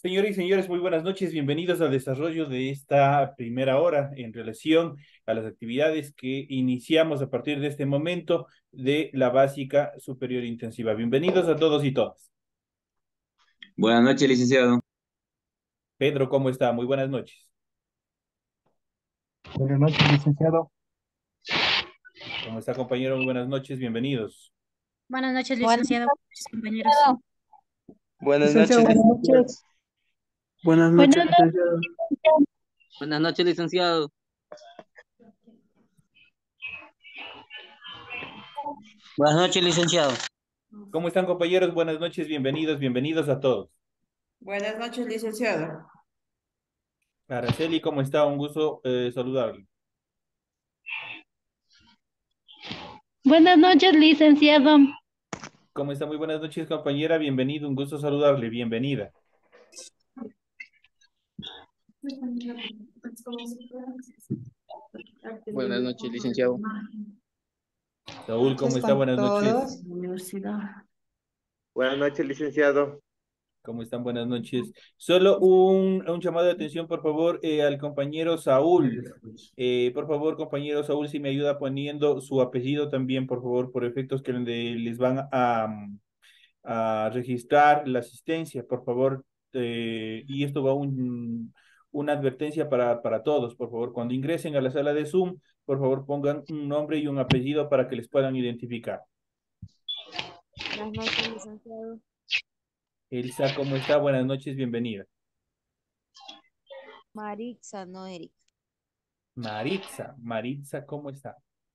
Señoras y señores, muy buenas noches. Bienvenidos al desarrollo de esta primera hora en relación a las actividades que iniciamos a partir de este momento de la básica superior intensiva. Bienvenidos a todos y todas. Buenas noches, licenciado. Pedro, ¿cómo está? Muy buenas noches. Buenas noches, licenciado. ¿Cómo está, compañero? Muy buenas noches. Bienvenidos. Buenas noches, Buenas licenciado, noches, compañeros. licenciado. Buenas Licenciado, noches, buenas licenciado. noches. Buenas Buenas noches, noches, licenciado. licenciado. Buenas noches, licenciado. Buenas noches, licenciado. ¿Cómo están, compañeros? Buenas noches. Bienvenidos a todos. Buenas noches, licenciado. Araceli, ¿cómo está? Un gusto saludarle. Buenas noches, licenciado. ¿Cómo está? Muy buenas noches, compañera. Bienvenido, un gusto saludarle. Bienvenida. Buenas noches, licenciado. Saúl, ¿cómo está? Buenas noches. Buenas noches, licenciado. ¿Cómo están? Buenas noches. Solo un llamado de atención, por favor, al compañero Saúl. Por favor, compañero Saúl, si me ayuda poniendo su apellido también, por favor, por efectos que les van a registrar la asistencia, por favor. Y esto va una advertencia para todos, por favor. Cuando ingresen a la sala de Zoom, por favor, pongan un nombre y un apellido para que les puedan identificar. Buenas noches, licenciado. Elsa, ¿cómo está? Buenas noches, bienvenida. Marixa, no Erika. Maritza, ¿cómo está?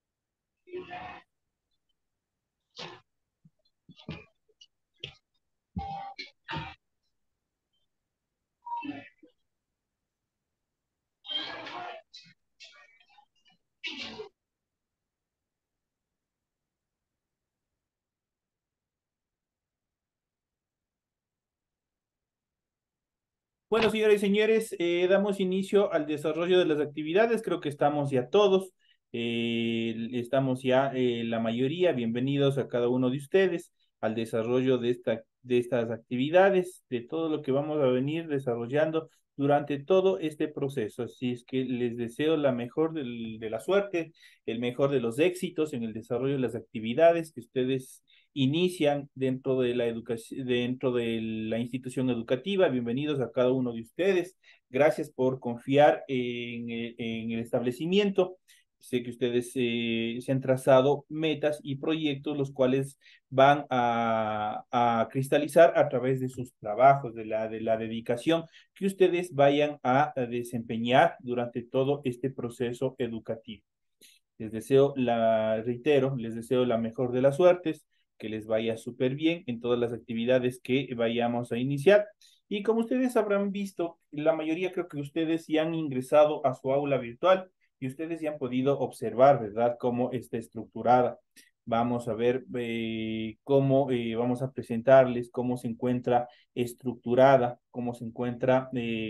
Bueno, señores y señores, damos inicio al desarrollo de las actividades. Creo que estamos ya todos, estamos ya la mayoría. Bienvenidos a cada uno de ustedes al desarrollo de estas actividades, de todo lo que vamos a venir desarrollando durante todo este proceso. Así es que les deseo la mejor de la suerte, el mejor de los éxitos en el desarrollo de las actividades que ustedes inician dentro de la educación, dentro de la institución educativa. Bienvenidos a cada uno de ustedes. Gracias por confiar en el establecimiento. Sé que ustedes se han trazado metas y proyectos, los cuales van a cristalizar a través de sus trabajos, de la dedicación que ustedes vayan a desempeñar durante todo este proceso educativo. Les deseo, reitero, les deseo la mejor de las suertes, que les vaya súper bien en todas las actividades que vayamos a iniciar. Y como ustedes habrán visto, la mayoría creo que ustedes ya han ingresado a su aula virtual y ustedes ya han podido observar, ¿verdad?, cómo está estructurada. Vamos a ver cómo vamos a presentarles cómo se encuentra estructurada, cómo se encuentra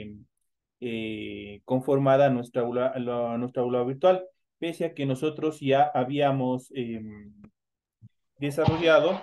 conformada nuestra aula virtual, pese a que nosotros ya habíamos desarrollado,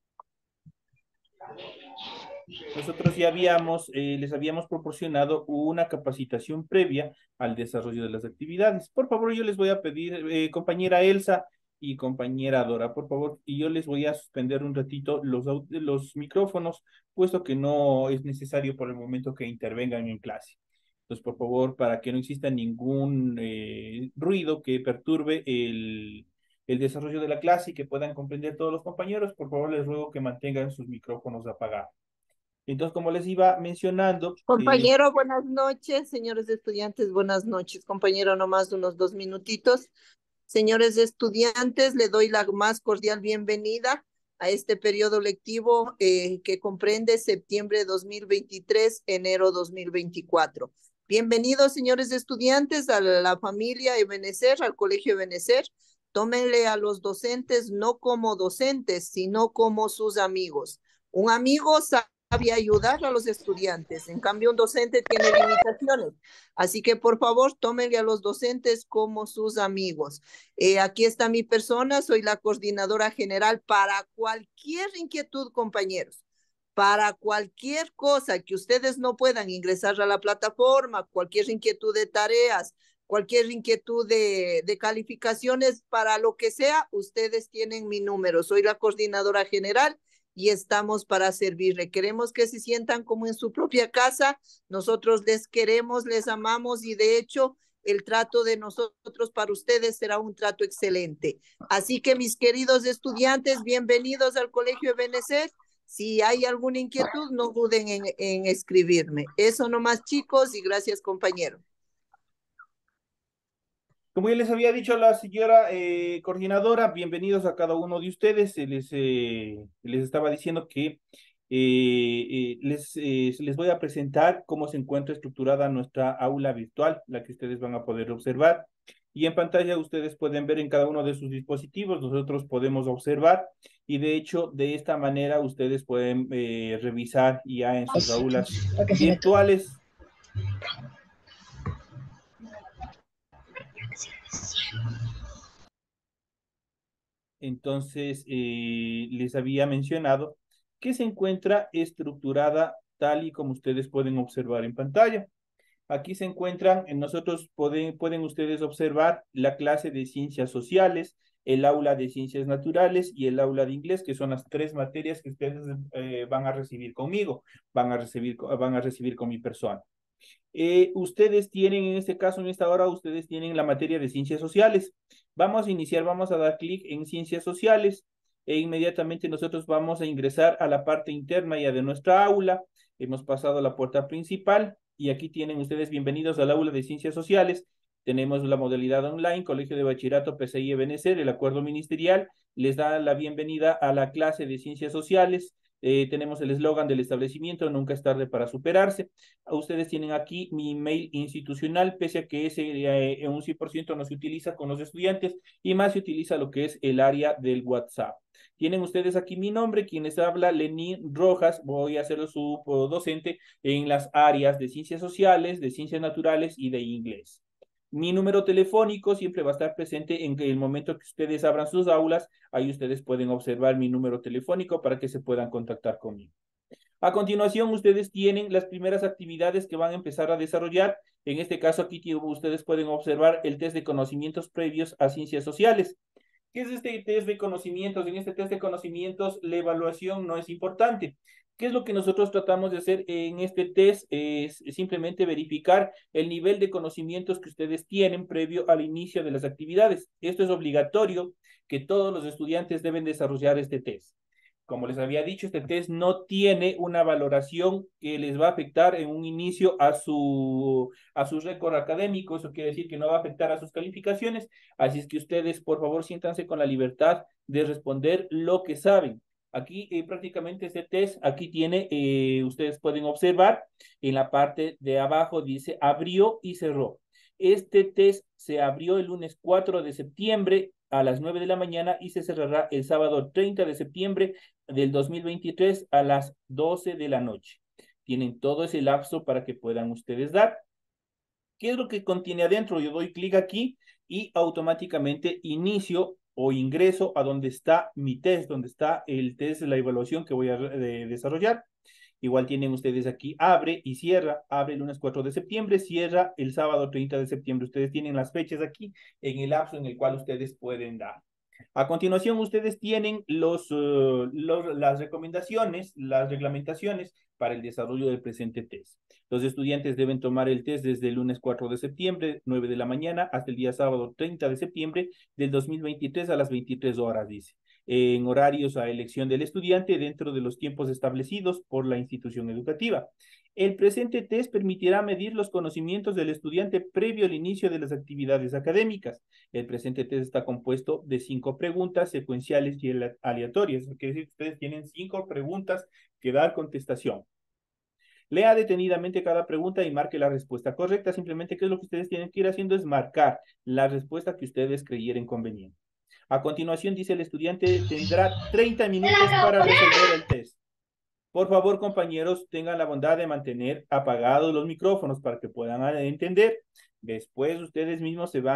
les habíamos proporcionado una capacitación previa al desarrollo de las actividades. Por favor, yo les voy a pedir, compañera Elsa y compañera Dora, por favor, y yo les voy a suspender un ratito los micrófonos, puesto que no es necesario por el momento que intervengan en clase. Entonces, por favor, para que no exista ningún ruido que perturbe el desarrollo de la clase y que puedan comprender todos los compañeros, por favor, les ruego que mantengan sus micrófonos apagados. Entonces, como les iba mencionando, Compañero, buenas noches. Señores estudiantes, buenas noches. Compañero, nomás unos 2 minutitos. Señores estudiantes, le doy la más cordial bienvenida a este periodo lectivo que comprende septiembre 2023, enero 2024. Bienvenidos, señores estudiantes, a la familia Ebenecer, al Colegio Ebenecer. Tómenle a los docentes no como docentes, sino como sus amigos. Un amigo sabe ayudar a los estudiantes, en cambio un docente tiene limitaciones. Así que por favor, tómenle a los docentes como sus amigos. Aquí está mi persona, soy la coordinadora general para cualquier inquietud, compañeros. Para cualquier cosa que ustedes no puedan ingresar a la plataforma, cualquier inquietud de tareas, cualquier inquietud de calificaciones, para lo que sea, ustedes tienen mi número. Soy la coordinadora general y estamos para servirle. Queremos que se sientan como en su propia casa. Nosotros les queremos, les amamos y de hecho el trato de nosotros para ustedes será un trato excelente. Así que mis queridos estudiantes, bienvenidos al Colegio Ebenezer. Si hay alguna inquietud, no duden en escribirme. Eso nomás, chicos, y gracias, compañero. Como ya les había dicho la señora coordinadora, bienvenidos a cada uno de ustedes. Les estaba diciendo que les voy a presentar cómo se encuentra estructurada nuestra aula virtual, la que ustedes van a poder observar. Y en pantalla ustedes pueden ver en cada uno de sus dispositivos, nosotros podemos observar y de hecho de esta manera ustedes pueden revisar ya en sus aulas virtuales. Entonces, les había mencionado que se encuentra estructurada tal y como ustedes pueden observar en pantalla. Aquí se encuentran, nosotros pueden ustedes observar la clase de ciencias sociales, el aula de ciencias naturales y el aula de inglés, que son las tres materias que ustedes van a recibir conmigo, van a recibir con mi persona. Ustedes tienen en este caso, en esta hora, ustedes tienen la materia de ciencias sociales. Vamos a iniciar, vamos a dar clic en ciencias sociales e inmediatamente nosotros vamos a ingresar a la parte interna ya de nuestra aula. Hemos pasado a la puerta principal y aquí tienen ustedes bienvenidos al aula de ciencias sociales. Tenemos la modalidad online, Colegio de Bachillerato PCI Ebenezer, el acuerdo ministerial les da la bienvenida a la clase de ciencias sociales. Tenemos el eslogan del establecimiento, nunca es tarde para superarse. Ustedes tienen aquí mi email institucional, pese a que ese en un 100% no se utiliza con los estudiantes y más se utiliza lo que es el área del WhatsApp. Tienen ustedes aquí mi nombre, quien les habla, Lenín Rojas, voy a ser su docente en las áreas de ciencias sociales, de ciencias naturales y de inglés. Mi número telefónico siempre va a estar presente en el momento que ustedes abran sus aulas. Ahí ustedes pueden observar mi número telefónico para que se puedan contactar conmigo. A continuación, ustedes tienen las primeras actividades que van a empezar a desarrollar. En este caso, aquí ustedes pueden observar el test de conocimientos previos a ciencias sociales. ¿Qué es este test de conocimientos? En este test de conocimientos, la evaluación no es importante. ¿Qué es lo que nosotros tratamos de hacer en este test? Es simplemente verificar el nivel de conocimientos que ustedes tienen previo al inicio de las actividades. Esto es obligatorio que todos los estudiantes deben desarrollar este test. Como les había dicho, este test no tiene una valoración que les va a afectar en un inicio a su récord académico. Eso quiere decir que no va a afectar a sus calificaciones. Así es que ustedes, por favor, siéntanse con la libertad de responder lo que saben. Aquí prácticamente este test, aquí tiene, ustedes pueden observar, en la parte de abajo dice abrió y cerró. Este test se abrió el lunes 4 de septiembre a las 9 de la mañana y se cerrará el sábado 30 de septiembre del 2023 a las 12 de la noche. Tienen todo ese lapso para que puedan ustedes dar. ¿Qué es lo que contiene adentro? Yo doy clic aquí y automáticamente inicio o ingreso a donde está mi test, donde está el test de la evaluación que voy a desarrollar. Igual tienen ustedes aquí, abre y cierra, abre el lunes 4 de septiembre, cierra el sábado 30 de septiembre. Ustedes tienen las fechas aquí en el lapso en el cual ustedes pueden dar. A continuación, ustedes tienen las recomendaciones, las reglamentaciones para el desarrollo del presente test. Los estudiantes deben tomar el test desde el lunes 4 de septiembre, 9 de la mañana, hasta el día sábado 30 de septiembre del 2023 a las 23 horas, dice, en horarios a elección del estudiante dentro de los tiempos establecidos por la institución educativa. El presente test permitirá medir los conocimientos del estudiante previo al inicio de las actividades académicas. El presente test está compuesto de 5 preguntas secuenciales y aleatorias. Eso quiere decir que ustedes tienen 5 preguntas que dar contestación. Lea detenidamente cada pregunta y marque la respuesta correcta. Simplemente, ¿qué es lo que ustedes tienen que ir haciendo? Es marcar la respuesta que ustedes creyeren conveniente. A continuación, dice el estudiante, tendrá 30 minutos para resolver el test. Por favor, compañeros, tengan la bondad de mantener apagados los micrófonos para que puedan entender. Después ustedes mismos no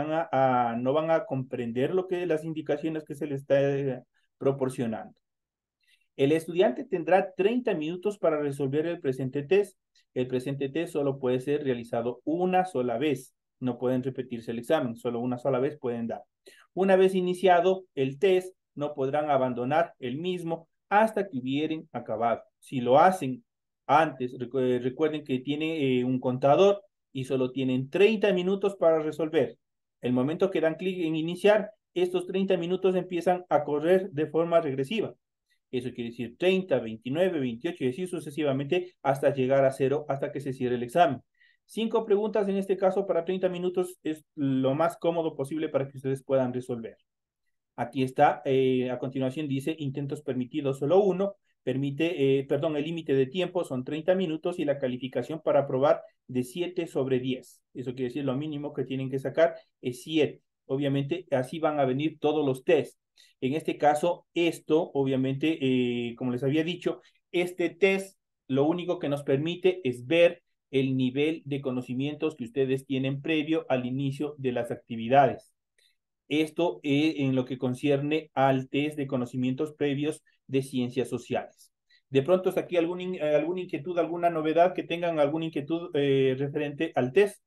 van a comprender las indicaciones que se les está proporcionando. El estudiante tendrá 30 minutos para resolver el presente test. El presente test solo puede ser realizado una sola vez. No pueden repetirse el examen, solo una sola vez pueden dar. Una vez iniciado el test, no podrán abandonar el mismo hasta que hubieren acabado. Si lo hacen antes, recuerden que tiene un contador y solo tienen 30 minutos para resolver. El momento que dan clic en iniciar, estos 30 minutos empiezan a correr de forma regresiva. Eso quiere decir 30, 29, 28 y así sucesivamente hasta llegar a 0, hasta que se cierre el examen. 5 preguntas en este caso para 30 minutos es lo más cómodo posible para que ustedes puedan resolver. Aquí está, a continuación dice intentos permitidos solo uno, el límite de tiempo son 30 minutos y la calificación para aprobar de 7 sobre 10. Eso quiere decir lo mínimo que tienen que sacar es 7. Obviamente así van a venir todos los tests. En este caso, esto, obviamente, como les había dicho, este test lo único que nos permite es ver el nivel de conocimientos que ustedes tienen previo al inicio de las actividades. Esto es en lo que concierne al test de conocimientos previos de ciencias sociales. De pronto, ¿está aquí alguna inquietud, alguna novedad que tengan, alguna inquietud referente al test?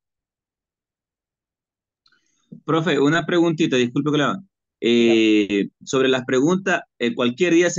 Profe, una preguntita, disculpe que la haga. Sobre las preguntas, cualquier día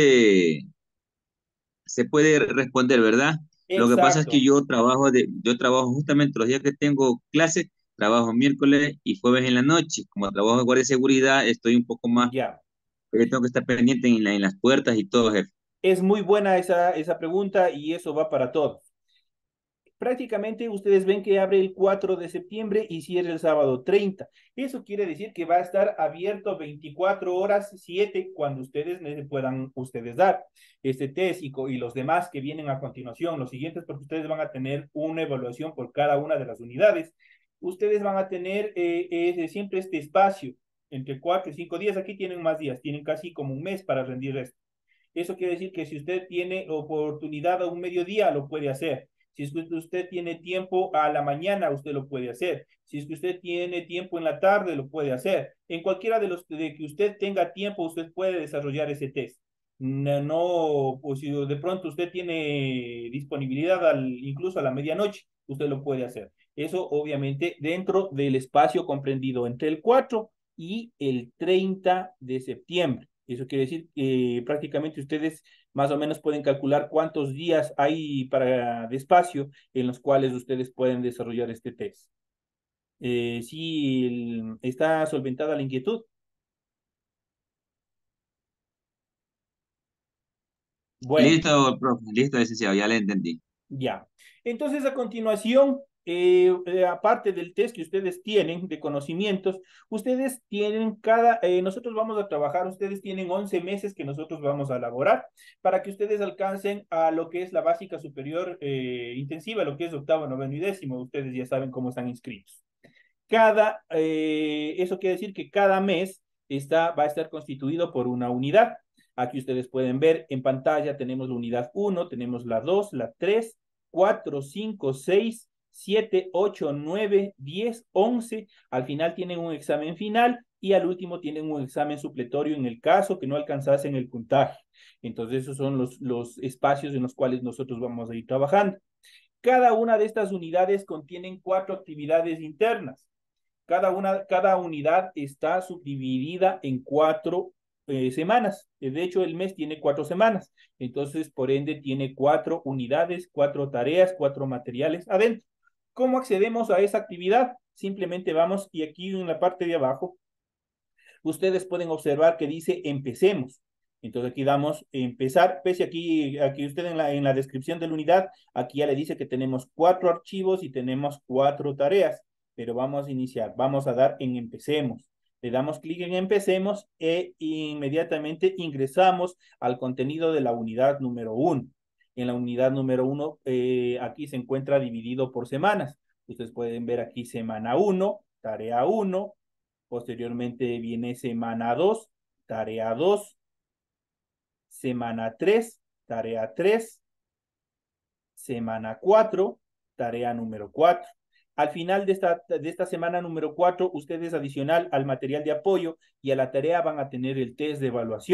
se puede responder, ¿verdad? Lo que pasa es que Exacto. yo trabajo justamente los días que tengo clase, trabajo miércoles y jueves en la noche. Como trabajo de guardia de seguridad, estoy un poco más, Ya. tengo que estar pendiente en las puertas y todo, jefe. Es muy buena esa pregunta y eso va para todos. Prácticamente ustedes ven que abre el 4 de septiembre y cierra el sábado 30. Eso quiere decir que va a estar abierto 24 horas 7 cuando ustedes puedan dar este test y los demás que vienen a continuación, los siguientes, porque ustedes van a tener una evaluación por cada una de las unidades. Ustedes van a tener siempre este espacio entre 4 y 5 días. Aquí tienen más días, tienen casi como un mes para rendir esto. Eso quiere decir que si usted tiene oportunidad a un mediodía, lo puede hacer. Si es que usted tiene tiempo a la mañana, usted lo puede hacer. Si es que usted tiene tiempo en la tarde, lo puede hacer. En cualquiera de que usted tenga tiempo, usted puede desarrollar ese test. No, pues si de pronto usted tiene disponibilidad incluso a la medianoche, usted lo puede hacer. Eso obviamente dentro del espacio comprendido entre el 4 y el 30 de septiembre. Eso quiere decir que prácticamente ustedes más o menos pueden calcular cuántos días hay de espacio en los cuales ustedes pueden desarrollar este test. Sí, está solventada la inquietud. Bueno. Listo, profe, listo, licenciado, ya le entendí. Ya. Entonces, a continuación, aparte del test que ustedes tienen de conocimientos, ustedes tienen nosotros vamos a trabajar, ustedes tienen 11 meses que nosotros vamos a elaborar para que ustedes alcancen a lo que es la básica superior intensiva, lo que es octavo, noveno y décimo. Ustedes ya saben cómo están inscritos. Eso quiere decir que cada mes va a estar constituido por una unidad. Aquí ustedes pueden ver en pantalla, tenemos la unidad 1, tenemos la 2, la 3, 4, 5, 6, 7, 8, 9, 10, 11. Al final tienen un examen final y al último tienen un examen supletorio en el caso que no alcanzasen el puntaje. Entonces esos son los espacios en los cuales nosotros vamos a ir trabajando. Cada una de estas unidades contienen 4 actividades internas. Cada unidad está subdividida en 4 semanas. De hecho, el mes tiene 4 semanas. Entonces, por ende, tiene 4 unidades, 4 tareas, 4 materiales adentro. ¿Cómo accedemos a esa actividad? Simplemente vamos y aquí en la parte de abajo, ustedes pueden observar que dice empecemos. Entonces aquí damos empezar, pese aquí usted en la descripción de la unidad, aquí ya le dice que tenemos 4 archivos y tenemos 4 tareas, pero vamos a iniciar, vamos a dar en empecemos. Le damos clic en empecemos e inmediatamente ingresamos al contenido de la unidad número 1. En la unidad número 1, aquí se encuentra dividido por semanas. Ustedes pueden ver aquí semana 1, tarea 1, posteriormente viene semana 2, tarea 2, semana 3, tarea 3, semana 4, tarea número 4. Al final de esta semana número 4, ustedes adicional al material de apoyo y a la tarea van a tener el test de evaluación.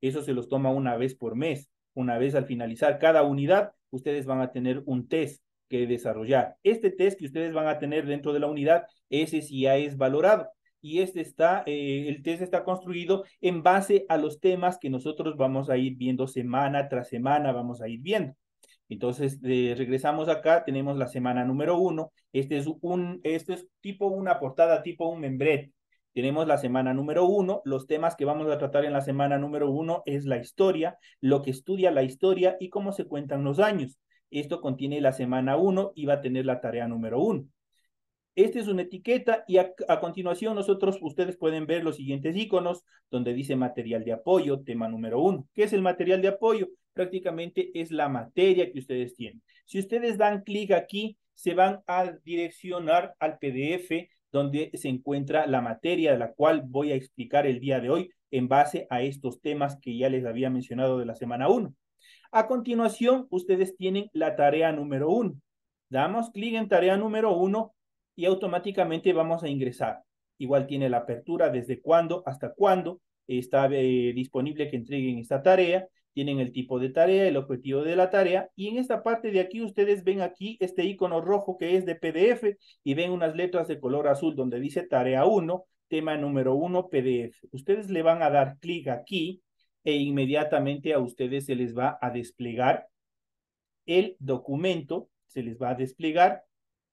Eso se los toma una vez por mes. Una vez al finalizar cada unidad, ustedes van a tener un test que desarrollar. Este test que ustedes van a tener dentro de la unidad, ese sí ya es valorado. Y el test está construido en base a los temas que nosotros vamos a ir viendo semana tras semana, vamos a ir viendo. Entonces, regresamos acá, tenemos la semana número 1. Este es tipo una portada, tipo un membrete. Tenemos la semana número 1. Los temas que vamos a tratar en la semana número 1 es la historia, lo que estudia la historia y cómo se cuentan los años. Esto contiene la semana 1 y va a tener la tarea número 1. Esta es una etiqueta y a continuación ustedes pueden ver los siguientes iconos donde dice material de apoyo, tema número 1. ¿Qué es el material de apoyo? Prácticamente es la materia que ustedes tienen. Si ustedes dan clic aquí, se van a direccionar al PDF donde se encuentra la materia de la cual voy a explicar el día de hoy en base a estos temas que ya les había mencionado de la semana 1. A continuación, ustedes tienen la tarea número 1. Damos clic en tarea número 1 y automáticamente vamos a ingresar. Igual tiene la apertura, desde cuándo hasta cuándo está disponible que entreguen esta tarea. Tienen el tipo de tarea, el objetivo de la tarea. Y en esta parte de aquí, ustedes ven aquí este icono rojo que es de PDF y ven unas letras de color azul donde dice tarea 1, tema número 1, PDF. Ustedes le van a dar clic aquí e inmediatamente a ustedes se les va a desplegar el documento, se les va a desplegar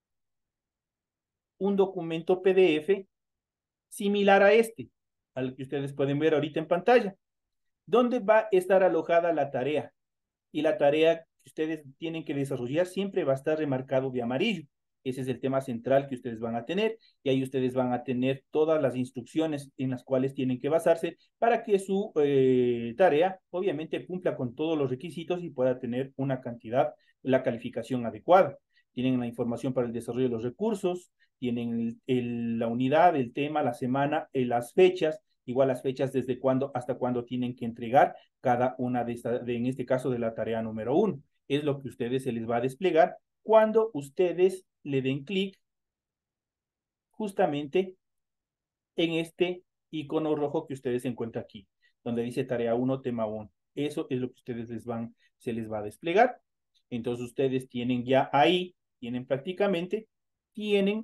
un documento PDF similar a este, al que ustedes pueden ver ahorita en pantalla, donde va a estar alojada la tarea. Y la tarea que ustedes tienen que desarrollar siempre va a estar remarcado de amarillo. Ese es el tema central que ustedes van a tener y ahí ustedes van a tener todas las instrucciones en las cuales tienen que basarse para que su tarea obviamente cumpla con todos los requisitos y pueda tener una cantidad, la calificación adecuada. Tienen la información para el desarrollo de los recursos, tienen la unidad, el tema, la semana, las fechas, igual las fechas desde cuándo hasta cuándo tienen que entregar cada una en este caso de la tarea número 1. Es lo que ustedes se les va a desplegar cuando ustedes le den clic justamente en este icono rojo que ustedes encuentran aquí, donde dice tarea 1, tema 1. Eso es lo que ustedes se les va a desplegar. Entonces ustedes tienen ya ahí, tienen prácticamente, tienen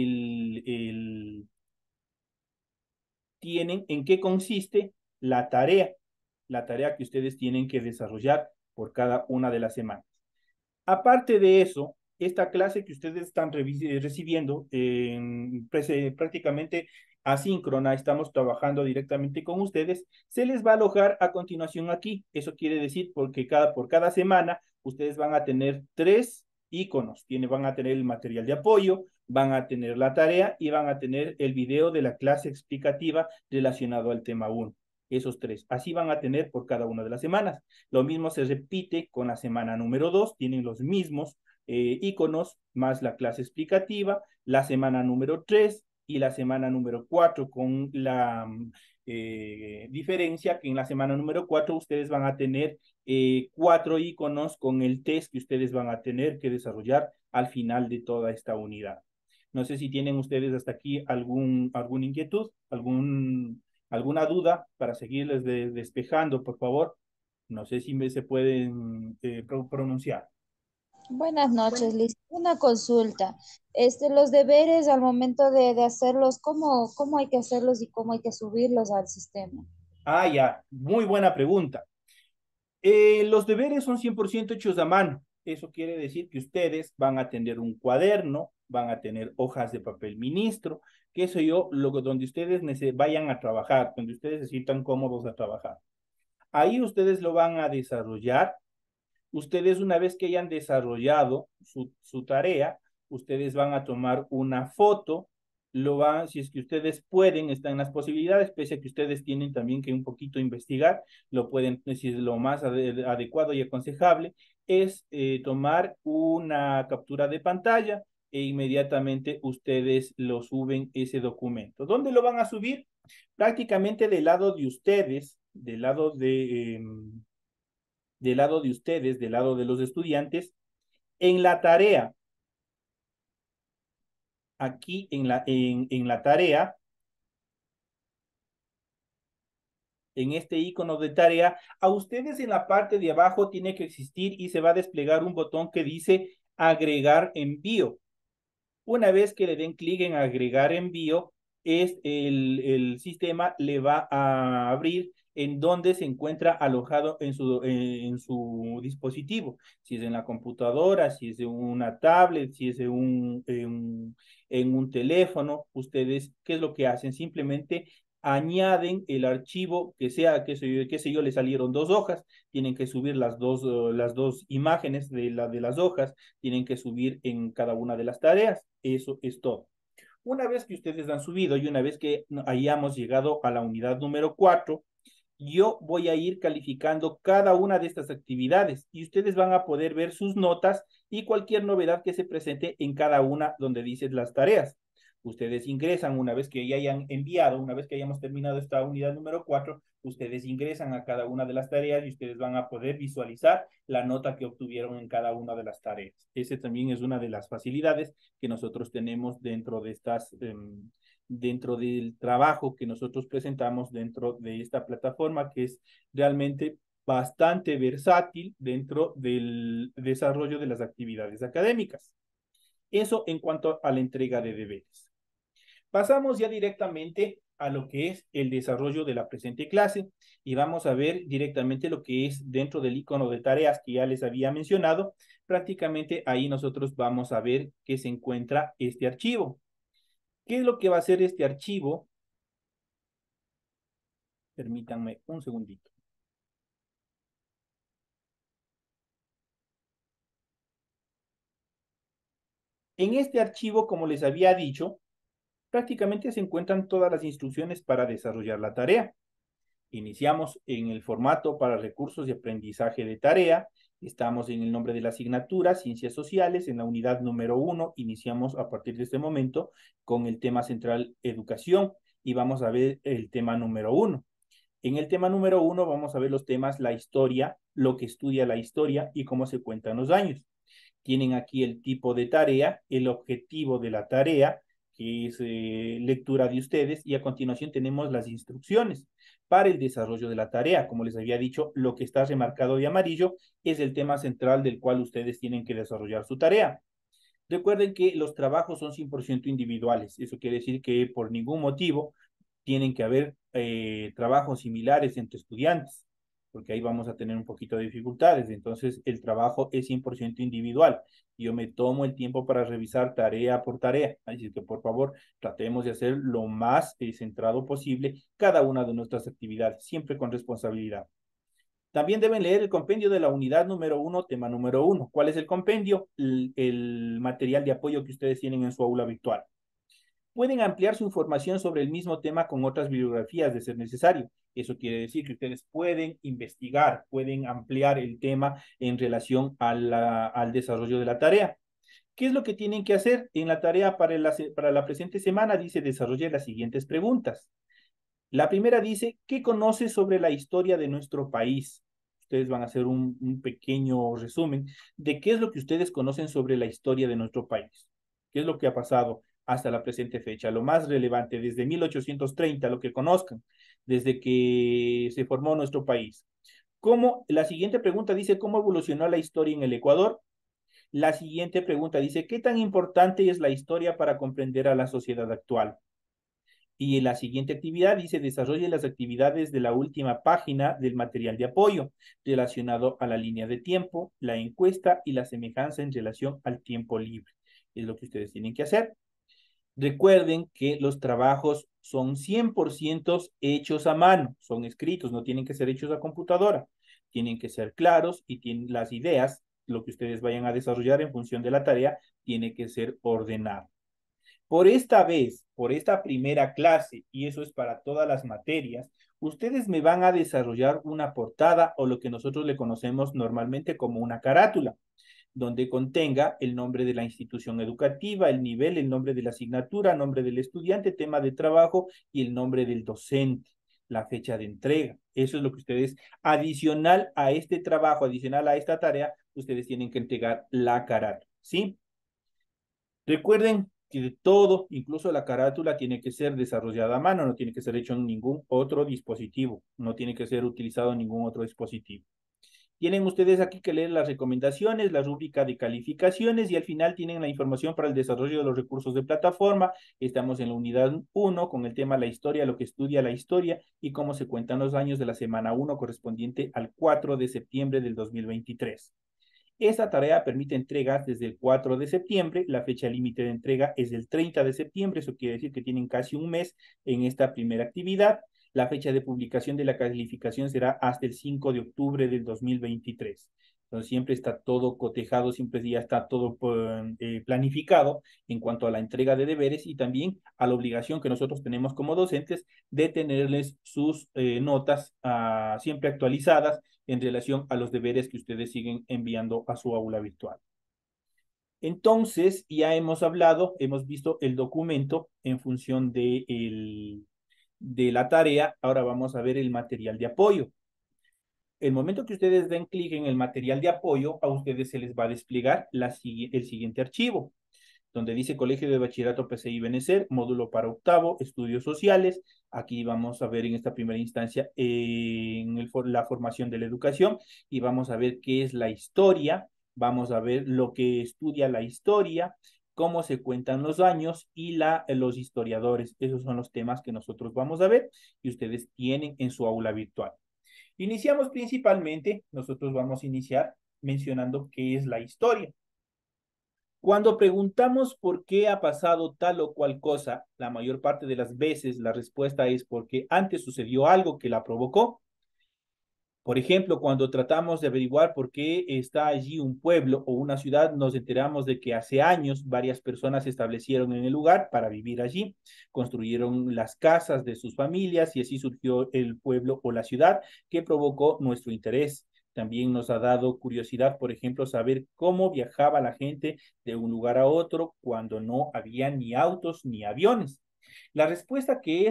tienen en qué consiste la tarea que ustedes tienen que desarrollar por cada una de las semanas. Aparte de eso, esta clase que ustedes están recibiendo prácticamente asíncrona, estamos trabajando directamente con ustedes, se les va a alojar a continuación aquí. Eso quiere decir porque por cada semana ustedes van a tener 3 iconos. Van a tener el material de apoyo, van a tener la tarea y van a tener el video de la clase explicativa relacionado al tema 1. Esos 3. Así van a tener por cada una de las semanas. Lo mismo se repite con la semana número 2, tienen los mismos iconos, más la clase explicativa, la semana número 3 y la semana número 4, con la diferencia que en la semana número 4 ustedes van a tener 4 iconos con el test que ustedes van a tener que desarrollar al final de toda esta unidad. No sé si tienen ustedes hasta aquí alguna inquietud, alguna duda para seguirles despejando, por favor. No sé si se pueden pronunciar. Buenas noches, Liz. Una consulta. Los deberes al momento de hacerlos, ¿cómo hay que hacerlos y cómo hay que subirlos al sistema? Ah, ya, muy buena pregunta. Los deberes son 100% hechos a mano. Eso quiere decir que ustedes van a tener un cuaderno, van a tener hojas de papel ministro, qué sé yo, donde ustedes vayan a trabajar, donde ustedes se sientan cómodos a trabajar. Ahí ustedes lo van a desarrollar. Ustedes una vez que hayan desarrollado su tarea, ustedes van a tomar una foto, si es que ustedes pueden, están en las posibilidades, pese a que ustedes tienen también que un poquito investigar, lo pueden decir lo más adecuado y aconsejable, es tomar una captura de pantalla e inmediatamente ustedes lo suben ese documento. ¿Dónde lo van a subir? Prácticamente del lado de ustedes, del lado de ustedes, del lado de los estudiantes, en la tarea. Aquí en la tarea, en este icono de tarea, a ustedes en la parte de abajo tiene que existir y se va a desplegar un botón que dice agregar envío. Una vez que le den clic en agregar envío, el sistema le va a abrir en donde se encuentra alojado en su dispositivo. Si es en la computadora, si es en una tablet, si es en un teléfono, ustedes, ¿qué es lo que hacen? Simplemente añaden el archivo que sea, qué sé yo, le salieron 2 hojas, tienen que subir las dos imágenes de las hojas, tienen que subir en cada una de las tareas. Eso es todo. Una vez que ustedes han subido y una vez que hayamos llegado a la unidad número 4, yo voy a ir calificando cada una de estas actividades y ustedes van a poder ver sus notas y cualquier novedad que se presente en cada una donde dice las tareas. Ustedes ingresan una vez que ya hayan enviado, una vez que hayamos terminado esta unidad número 4, ustedes ingresan a cada una de las tareas y ustedes van a poder visualizar la nota que obtuvieron en cada una de las tareas. Ese también es una de las facilidades que nosotros tenemos dentro de dentro del trabajo que nosotros presentamos dentro de esta plataforma, que es realmente bastante versátil dentro del desarrollo de las actividades académicas. Eso en cuanto a la entrega de deberes. Pasamos ya directamente a lo que es el desarrollo de la presente clase y vamos a ver directamente lo que es dentro del icono de tareas que ya les había mencionado. Prácticamente ahí nosotros vamos a ver que se encuentra este archivo. ¿Qué es lo que va a hacer este archivo? Permítanme un segundito. En este archivo, como les había dicho, prácticamente se encuentran todas las instrucciones para desarrollar la tarea. Iniciamos en el formato para recursos de aprendizaje de tarea. Estamos en el nombre de la asignatura, Ciencias Sociales, en la unidad número 1. Iniciamos a partir de este momento con el tema central Educación y vamos a ver el tema número 1. En el tema número 1 vamos a ver los temas la historia, lo que estudia la historia y cómo se cuentan los años. Tienen aquí el tipo de tarea, el objetivo de la tarea, que es lectura de ustedes, y a continuación tenemos las instrucciones para el desarrollo de la tarea. Como les había dicho, lo que está remarcado de amarillo es el tema central del cual ustedes tienen que desarrollar su tarea. Recuerden que los trabajos son 100% individuales. Eso quiere decir que por ningún motivo tienen que haber trabajos similares entre estudiantes, porque ahí vamos a tener un poquito de dificultades. Entonces, el trabajo es 100% individual. Yo me tomo el tiempo para revisar tarea por tarea. Así que, por favor, tratemos de hacer lo más centrado posible cada una de nuestras actividades, siempre con responsabilidad. También deben leer el compendio de la unidad número 1, tema número 1. ¿Cuál es el compendio? El material de apoyo que ustedes tienen en su aula virtual. Pueden ampliar su información sobre el mismo tema con otras bibliografías de ser necesario. Eso quiere decir que ustedes pueden investigar, pueden ampliar el tema en relación al desarrollo de la tarea. ¿Qué es lo que tienen que hacer? En la tarea para la presente semana dice desarrolle las siguientes preguntas. La primera dice, ¿qué conoces sobre la historia de nuestro país? Ustedes van a hacer un pequeño resumen de qué es lo que ustedes conocen sobre la historia de nuestro país. ¿Qué es lo que ha pasado hasta la presente fecha? Lo más relevante, desde 1830, lo que conozcan, desde que se formó nuestro país. La siguiente pregunta dice, ¿cómo evolucionó la historia en el Ecuador? La siguiente pregunta dice, ¿qué tan importante es la historia para comprender a la sociedad actual? Y en la siguiente actividad dice, desarrolle las actividades de la última página del material de apoyo relacionado a la línea de tiempo, la encuesta y la semejanza en relación al tiempo libre. Es lo que ustedes tienen que hacer. Recuerden que los trabajos son 100% hechos a mano, son escritos, no tienen que ser hechos a computadora. Tienen que ser claros y tienen las ideas, lo que ustedes vayan a desarrollar en función de la tarea, tiene que ser ordenado. Por esta vez, por esta primera clase, y eso es para todas las materias, ustedes me van a desarrollar una portada o lo que nosotros le conocemos normalmente como una carátula, donde contenga el nombre de la institución educativa, el nivel, el nombre de la asignatura, nombre del estudiante, tema de trabajo y el nombre del docente, la fecha de entrega. Eso es lo que ustedes, adicional a este trabajo, adicional a esta tarea, ustedes tienen que entregar la carátula, ¿sí? Recuerden que todo, incluso la carátula, tiene que ser desarrollada a mano, no tiene que ser hecho en ningún otro dispositivo, no tiene que ser utilizado en ningún otro dispositivo. Tienen ustedes aquí que leer las recomendaciones, la rúbrica de calificaciones y al final tienen la información para el desarrollo de los recursos de plataforma. Estamos en la unidad 1 con el tema la historia, lo que estudia la historia y cómo se cuentan los años de la semana 1 correspondiente al 4 de septiembre del 2023. Esta tarea permite entregas desde el 4 de septiembre, la fecha límite de entrega es el 30 de septiembre, eso quiere decir que tienen casi un mes en esta primera actividad. La fecha de publicación de la calificación será hasta el 5 de octubre del 2023. Entonces siempre está todo cotejado, siempre ya está todo planificado en cuanto a la entrega de deberes y también a la obligación que nosotros tenemos como docentes de tenerles sus notas siempre actualizadas en relación a los deberes que ustedes siguen enviando a su aula virtual. Entonces, ya hemos hablado, hemos visto el documento en función de la tarea. Ahora vamos a ver el material de apoyo. El momento que ustedes den clic en el material de apoyo, a ustedes se les va a desplegar el siguiente archivo, donde dice Colegio de Bachillerato PCI Benecer, módulo para octavo, estudios sociales. Aquí vamos a ver en esta primera instancia la formación de la educación y vamos a ver qué es la historia, vamos a ver lo que estudia la historia, cómo se cuentan los años y los historiadores. Esos son los temas que nosotros vamos a ver y ustedes tienen en su aula virtual. Iniciamos principalmente, nosotros vamos a iniciar mencionando qué es la historia. Cuando preguntamos por qué ha pasado tal o cual cosa, la mayor parte de las veces la respuesta es porque antes sucedió algo que la provocó. Por ejemplo, cuando tratamos de averiguar por qué está allí un pueblo o una ciudad, nos enteramos de que hace años varias personas se establecieron en el lugar para vivir allí, construyeron las casas de sus familias y así surgió el pueblo o la ciudad que provocó nuestro interés. También nos ha dado curiosidad, por ejemplo, saber cómo viajaba la gente de un lugar a otro cuando no había ni autos ni aviones. La respuesta que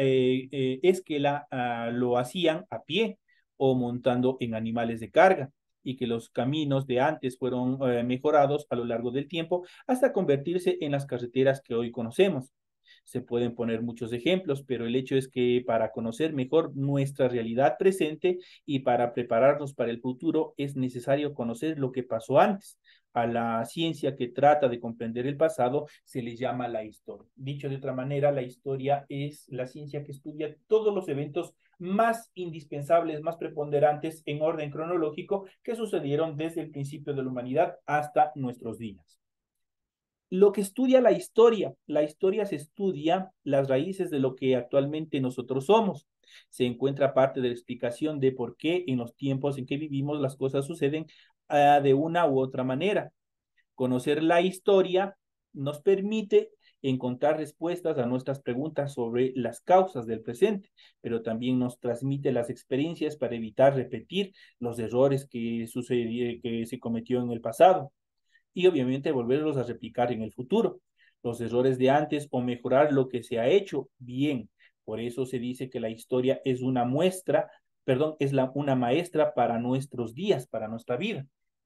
es que lo hacían a pie o montando en animales de carga y que los caminos de antes fueron mejorados a lo largo del tiempo hasta convertirse en las carreteras que hoy conocemos. Se pueden poner muchos ejemplos, pero el hecho es que para conocer mejor nuestra realidad presente y para prepararnos para el futuro es necesario conocer lo que pasó antes. A la ciencia que trata de comprender el pasado se le llama la historia. Dicho de otra manera, la historia es la ciencia que estudia todos los eventos más indispensables, más preponderantes en orden cronológico que sucedieron desde el principio de la humanidad hasta nuestros días. Lo que estudia la historia se estudia las raíces de lo que actualmente nosotros somos. Se encuentra parte de la explicación de por qué en los tiempos en que vivimos las cosas suceden de una u otra manera. Conocer la historia nos permite encontrar respuestas a nuestras preguntas sobre las causas del presente, pero también nos transmite las experiencias para evitar repetir los errores que se cometió en el pasado y obviamente volverlos a replicar en el futuro. Los errores de antes o mejorar lo que se ha hecho bien. Por eso se dice que la historia es una muestra, perdón, es una maestra para nuestros días, para nuestra vida.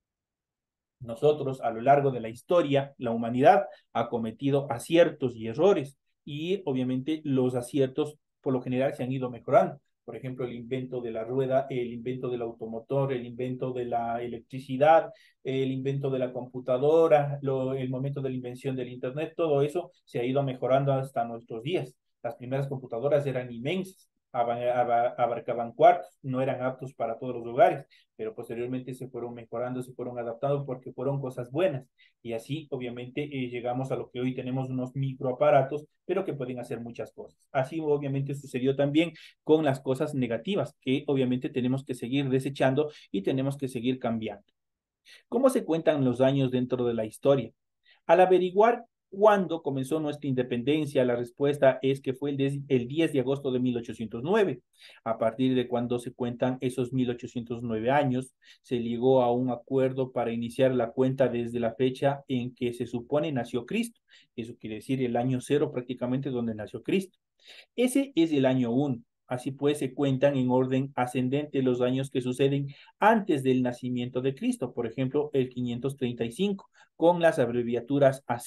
Nosotros, a lo largo de la historia, la humanidad ha cometido aciertos y errores y obviamente los aciertos por lo general se han ido mejorando. Por ejemplo, el invento de la rueda, el invento del automotor, el invento de la electricidad, el invento de la computadora, el momento de la invención del Internet, todo eso se ha ido mejorando hasta nuestros días. Las primeras computadoras eran inmensas, abarcaban cuartos, no eran aptos para todos los lugares, pero posteriormente se fueron mejorando, se fueron adaptando porque fueron cosas buenas. Y así, obviamente, llegamos a lo que hoy tenemos unos microaparatos, pero que pueden hacer muchas cosas. Así, obviamente, sucedió también con las cosas negativas, que obviamente tenemos que seguir desechando y tenemos que seguir cambiando. ¿Cómo se cuentan los años dentro de la historia? Al averiguar cuándo comenzó nuestra independencia, la respuesta es que fue el 10 de agosto de 1809. A partir de cuando se cuentan esos 1809 años, se llegó a un acuerdo para iniciar la cuenta desde la fecha en que se supone nació Cristo. Eso quiere decir el año 0 prácticamente donde nació Cristo. Ese es el año 1. Así pues, se cuentan en orden ascendente los años que suceden antes del nacimiento de Cristo. Por ejemplo, el 535, con las abreviaturas AC,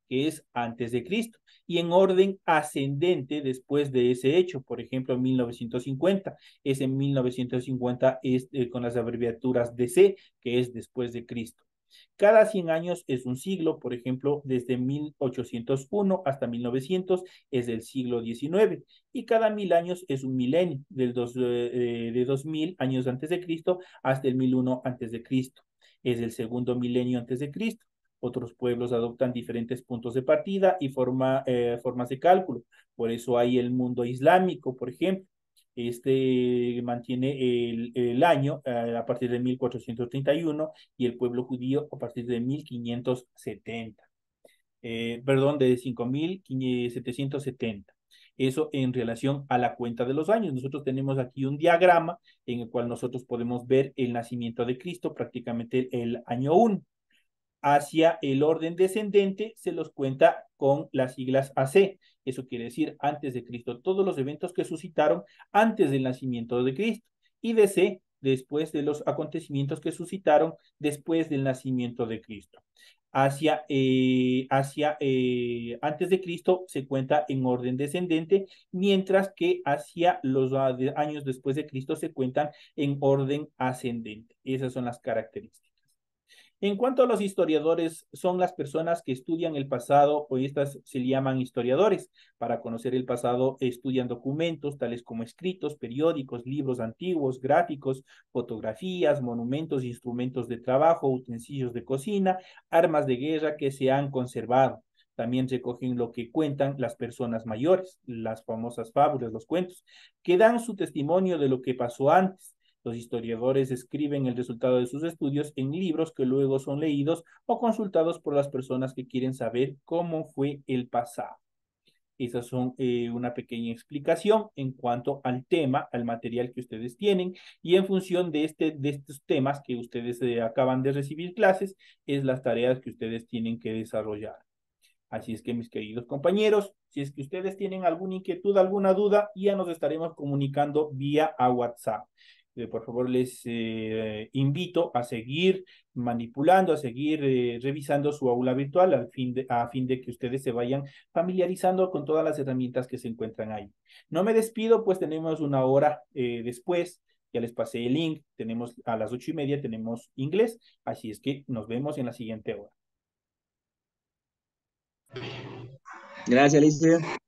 que es antes de Cristo, y en orden ascendente después de ese hecho. Por ejemplo, en 1950, es en 1950 es, con las abreviaturas DC, que es después de Cristo. Cada 100 años es un siglo, por ejemplo, desde 1801 hasta 1900 es el siglo XIX, y cada 1000 años es un milenio, de 2000 años antes de Cristo hasta el 1001 antes de Cristo. Es el segundo milenio antes de Cristo. Otros pueblos adoptan diferentes puntos de partida y formas de cálculo. Por eso hay el mundo islámico, por ejemplo. Este mantiene el año a partir de 1431 y el pueblo judío a partir de 1570. Perdón, de 5770. Eso en relación a la cuenta de los años. Nosotros tenemos aquí un diagrama en el cual nosotros podemos ver el nacimiento de Cristo, prácticamente el año 1. Hacia el orden descendente se los cuenta con las siglas AC. Eso quiere decir antes de Cristo, todos los eventos que suscitaron antes del nacimiento de Cristo. Y DC, después de los acontecimientos que suscitaron después del nacimiento de Cristo. Antes de Cristo se cuenta en orden descendente, mientras que hacia los años después de Cristo se cuentan en orden ascendente. Esas son las características. En cuanto a los historiadores, son las personas que estudian el pasado, o estas se llaman historiadores. Para conocer el pasado estudian documentos tales como escritos, periódicos, libros antiguos, gráficos, fotografías, monumentos, instrumentos de trabajo, utensilios de cocina, armas de guerra que se han conservado. También recogen lo que cuentan las personas mayores, las famosas fábulas, los cuentos, que dan su testimonio de lo que pasó antes. Los historiadores escriben el resultado de sus estudios en libros que luego son leídos o consultados por las personas que quieren saber cómo fue el pasado. Esas son una pequeña explicación en cuanto al tema, al material que ustedes tienen, y en función de estos temas que ustedes acaban de recibir clases, es las tareas que ustedes tienen que desarrollar. Así es que, mis queridos compañeros, si es que ustedes tienen alguna inquietud, alguna duda, ya nos estaremos comunicando vía a WhatsApp. Por favor, les invito a seguir manipulando, a seguir revisando su aula virtual a fin de que ustedes se vayan familiarizando con todas las herramientas que se encuentran ahí. No me despido, pues tenemos una hora después. Ya les pasé el link. Tenemos a las 8:30, tenemos inglés. Así es que nos vemos en la siguiente hora. Gracias, Alicia.